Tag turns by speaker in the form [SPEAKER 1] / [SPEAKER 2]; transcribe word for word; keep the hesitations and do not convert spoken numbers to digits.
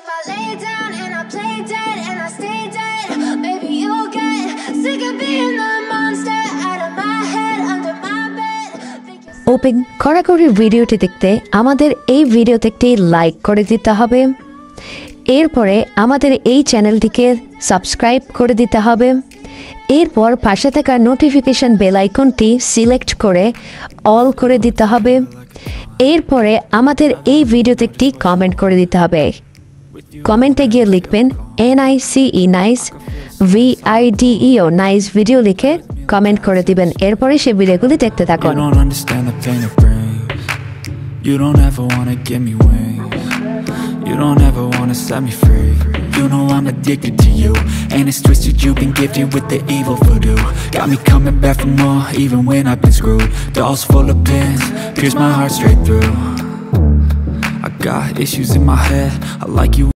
[SPEAKER 1] if I lay down and I play dead and I stay dead, maybe you'll get sick of being the monster out of my head, under my bed.
[SPEAKER 2] Open কড়াকড়ি ভিডিওটি দেখতে আমাদের এই ভিডিওতে একটি like করে দিতে হবে। এরপরে আমাদের এই চ্যানেলটিকে সাবস্ক্রাইব করে দিতে হবে। এরপর পাশে থাকা নোটিফিকেশন বেল আইকনটি সিলেক্ট করে অল করে দিতে হবে। এরপরে আমাদের এই ভিডিওতে একটি কমেন্ট করে দিতে হবে। কমেন্টে গিয়ে লিখবেন N I C E nice, V I D E O nice video লিখে কমেন্ট করে দিবেন। এরপরে সেই ভিডিওগুলি দেখতে থাকুন।
[SPEAKER 3] You don't ever wanna give me wings. You don't ever wanna set me free. You know I'm addicted to you, and it's twisted, you've been gifted with the evil voodoo. Got me coming back for more, even when I've been screwed. Dolls full of pins, pierce my heart straight through. I got issues in my head, I like you